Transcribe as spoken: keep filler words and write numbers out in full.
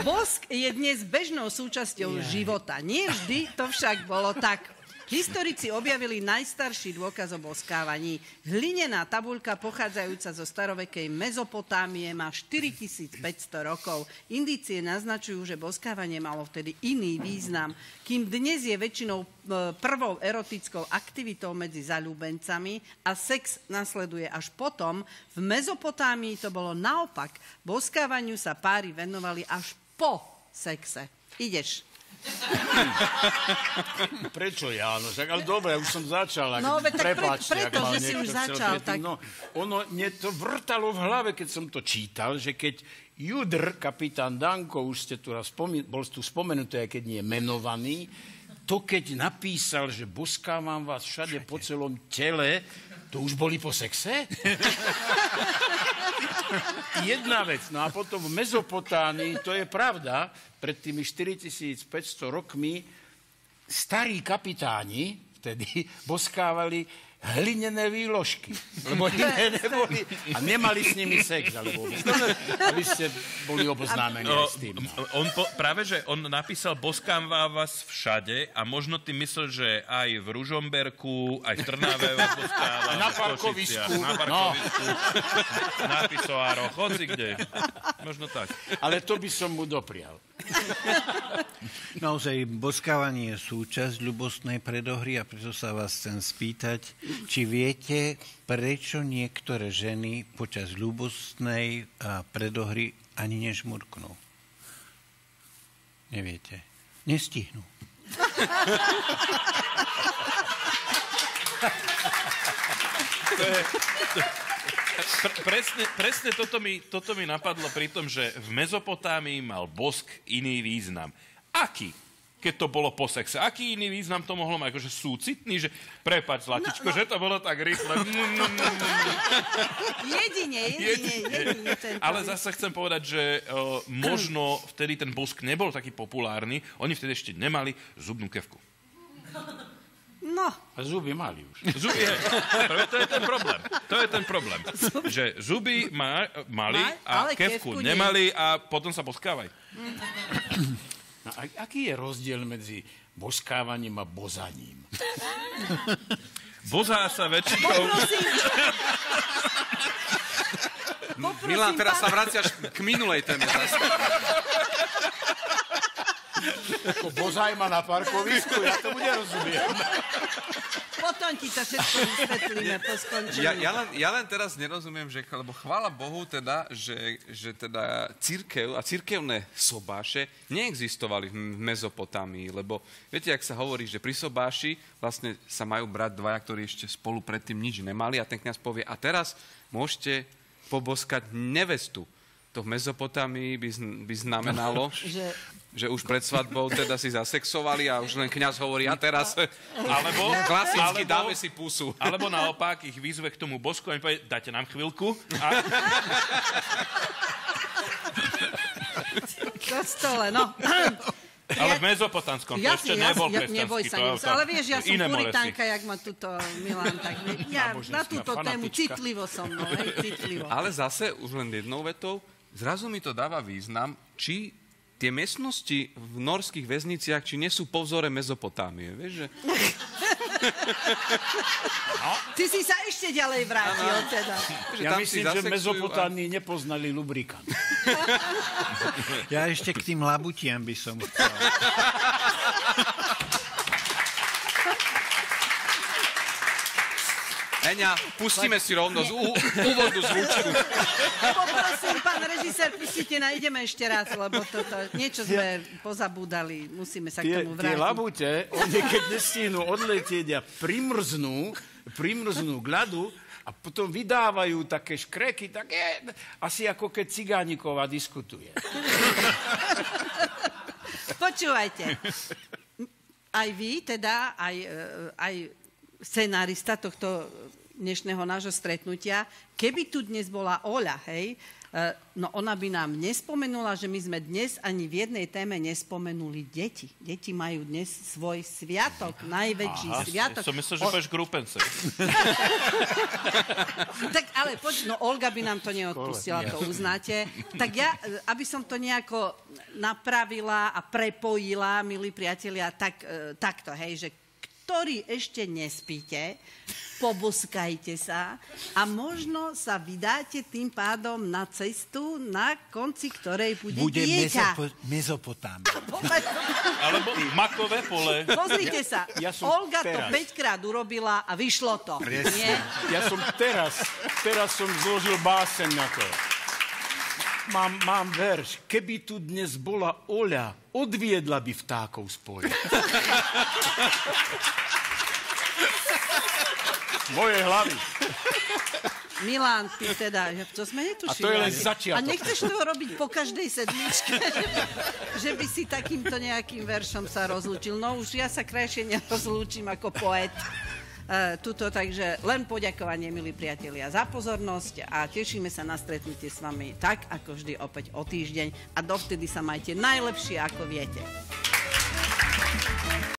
Bosk je dnes bežnou súčasťou života. Nie vždy to však bolo tak. Historici objavili najstarší dôkaz o boskávaní. Hlinená tabuľka pochádzajúca zo starovekej Mezopotámie má štyritisícpäťsto rokov. Indície naznačujú, že boskávanie malo vtedy iný význam. Kým dnes je väčšinou prvou erotickou aktivitou medzi zaľúbencami a sex nasleduje až potom, v Mezopotámii to bolo naopak. Boskávaniu sa páry venovali až po sexe. Ideš. Prečo ja? No, však, ale dobre, už som začal. No, tak prepáčte, pre, preto, že si už začal. Tak... No, ono mne to vrtalo v hlave, keď som to čítal, že keď Judr, kapitán Danko, už ste tu raz spomen- bol tu spomenutý, aj keď nie je menovaný, to keď napísal, že boskávam vás všade po celom tele, to už boli po sexe? Jedna vec. No a potom v Mezopotámii, to je pravda, pred tými štyritisícpäťsto rokmi starí kapitáni vtedy boskávali hlinené výložky. Lebo iné neboli. A nemali s nimi sex. Alebo aby ste boli oboznámení no, s tým. On po, práve, že on napísal boskám vás všade a možno ty myslel, že aj v Ružomberku, aj v Trnave vás boskáva. Na parkovisku. Na parkovisku. No. Na pisoároch. Hoci kde. Možno tak. Ale to by som mu doprial. Naozaj, boskávanie je súčasť ľubostnej predohry a preto sa vás chcem spýtať, či viete, prečo niektoré ženy počas ľubostnej predohry ani nežmurknú? Neviete. Nestihnú. To je... To... Pre, presne, presne toto, mi, toto mi napadlo pri tom, že v Mezopotámii mal bosk iný význam. Aký? Keď to bolo po sexe. Aký iný význam to mohlo mať? Akože súcitný? Že prepáč, Zlatičko, no, no. že to bolo tak rýchle. Jedine, jedine, jedine. Ten Ale zase chcem povedať, že uh, možno vtedy ten bosk nebol taký populárny. Oni vtedy ešte nemali zubnú kevku. No. A zuby mali už. Zuby, je, to je ten problém. To je ten problém. Že zuby ma, mali a kevku nemali a potom sa boskávajú. No, a aký je rozdiel medzi boskávaním a bozaním? Bozá sa väčšinou... Milan, teraz sa vraciaš k minulej téme. Ako bozaj ma na parkovisku, ja tomu nerozumiem. Potom ti to všetko vysvetlíme po skončení. Ja, ja, len, ja len teraz nerozumiem, že, lebo chvála Bohu teda, že, že teda cirkev a cirkevné sobáše neexistovali v Mezopotámii, lebo viete, jak sa hovorí, že pri sobáši vlastne sa majú brať dvaja, ktorí ešte spolu predtým nič nemali a ten kňaz povie, a teraz môžete poboskať nevestu. To v Mezopotámii by, by znamenalo, že... že už pred svadbou teda si zasexovali a už len kňaz hovorí, a teraz alebo, klasicky alebo, dáme si pusu. Alebo naopak ich vyzve k tomu bosku a mi povie, dáte nám chvíľku. A... Kostole, no. Ale v mezopotánskom, to ešte nebol ja, neboj sa, kresťanský. Ale vieš, ja som Iné puritánka, jak ma tuto Milan, tak ja na túto tému citlivo som, no, hej, citlivo. Ale zase, už len jednou vetou, zrazu mi to dáva význam, či tie miestnosti v norských väzniciach, či nie sú po vzore Mezopotámie, vieš, že... No. Ty si sa ešte ďalej vrátil, ano. Teda. Ja myslím, že v Mezopotámii a... nepoznali lubrikant. Ja ešte k tým labutiam by som chcel. Eňa, pustíme si rovno z ú, úvodnú zvučku. Poprosím, pán režisér, pustite na, ideme ešte raz, lebo toto, niečo sme pozabúdali, musíme sa k tomu vrátiť. Tie labute, oni keď nestihnú odletieť a primrznú, primrznú k ľadu a potom vydávajú také škreky, tak je asi ako keď Cigániková diskutuje. Počúvajte, aj vy, teda, aj, aj scenárista tohto dnešného nášho stretnutia, keby tu dnes bola Oľa, hej, No ona by nám nespomenula, že my sme dnes ani v jednej téme nespomenuli deti. Deti majú dnes svoj sviatok, najväčší Aha, sviatok. som myslel, že O- povieš grupence. Tak ale poď, no Olga by nám to neodpustila, to uznáte. Tak ja, aby som to nejako napravila a prepojila, milí priatelia, tak, e, takto, hej, že ktorí ešte nespíte, poboskajte sa a možno sa vydáte tým pádom na cestu, na konci ktorej bude, Bude dieťa. mezopo- Mezopotámia. Alebo makové pole. Pozrite sa, Ja som Olga to teraz. päťkrát urobila a vyšlo to. Nie? Ja som teraz, teraz som zložil báseň na to. Mám, mám verš. Keby tu dnes bola Oľa, odviedla by vtákov z poľa. Moje hlavy. Milan, ty teda, že to sme netušili. A to je len Asi. začiatok. A nechceš to robiť po každej sedmičke, že, že by si takýmto nejakým veršom sa rozlúčil. No už ja sa krajšie nerozlúčim ako poet. Uh, tuto, takže len poďakovanie, milí priatelia, za pozornosť a tešíme sa na stretnutie s vami tak, ako vždy opäť o týždeň a dovtedy sa majte najlepšie, ako viete.